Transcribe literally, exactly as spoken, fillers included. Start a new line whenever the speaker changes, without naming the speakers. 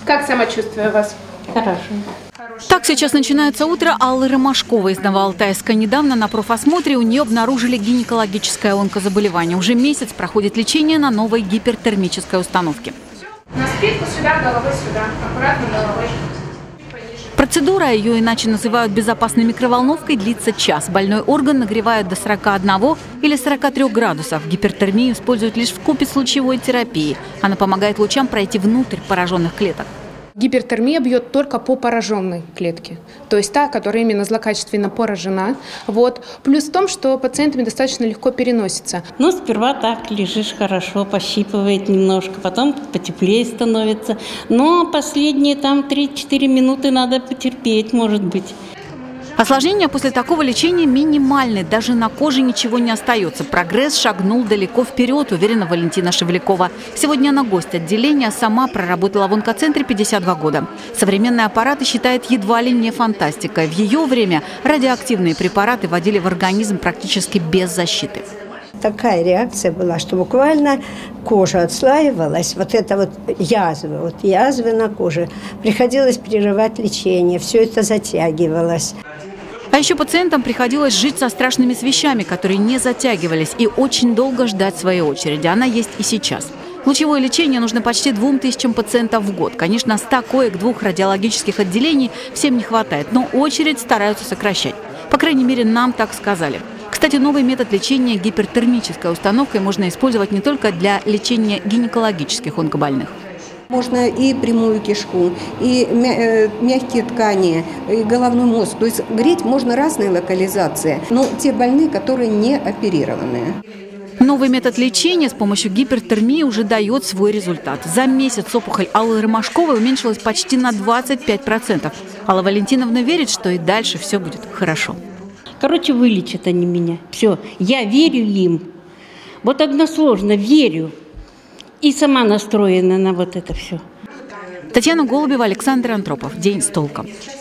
Как самочувствие у вас?
Хорошо.
Так сейчас начинается утро Аллы Ромашковой из Новоалтайска. Недавно на профосмотре у нее обнаружили гинекологическое онкозаболевание. Уже месяц проходит лечение на новой гипертермической установке.
На спинку сюда, головой сюда. Аккуратно головой.
Процедура, ее иначе называют безопасной микроволновкой, длится час. Больной орган нагревают до сорока одного или сорока трёх градусов. Гипертермию используют лишь вкупе с лучевой терапией. Она помогает лучам пройти внутрь пораженных клеток.
Гипертермия бьет только по пораженной клетке, то есть та, которая именно злокачественно поражена. Вот. Плюс в том, что пациентами достаточно легко переносится.
Ну, сперва так лежишь хорошо, пощипывает немножко, потом потеплее становится. Но последние там три-четыре минуты надо потерпеть, может быть.
Осложнения после такого лечения минимальны. Даже на коже ничего не остается. Прогресс шагнул далеко вперед, уверена Валентина Шевлякова. Сегодня она гость отделения, сама проработала в онкоцентре пятьдесят два года. Современные аппараты считает едва ли не фантастикой. В ее время радиоактивные препараты вводили в организм практически без защиты.
Такая реакция была, что буквально кожа отслаивалась, вот это вот язвы, вот язвы на коже. Приходилось прерывать лечение, все это затягивалось.
А еще пациентам приходилось жить со страшными свечами, которые не затягивались, и очень долго ждать своей очереди. Она есть и сейчас. Лучевое лечение нужно почти двум тысячам пациентов в год. Конечно, ста коек двух радиологических отделений всем не хватает, но очередь стараются сокращать. По крайней мере, нам так сказали. Кстати, новый метод лечения гипертермической установкой можно использовать не только для лечения гинекологических онкобольных.
Можно и прямую кишку, и мягкие ткани, и головной мозг. То есть греть можно разные локализации, но те больные, которые не оперированные.
Новый метод лечения с помощью гипертермии уже дает свой результат. За месяц опухоль Аллы Ромашковой уменьшилась почти на двадцать пять процентов. Алла Валентиновна верит, что и дальше все будет хорошо.
Короче, вылечат они меня. Все, я верю им. Вот односложно верю. И сама настроена на вот это все.
Татьяна Голубева, Александр Антропов. День с толком.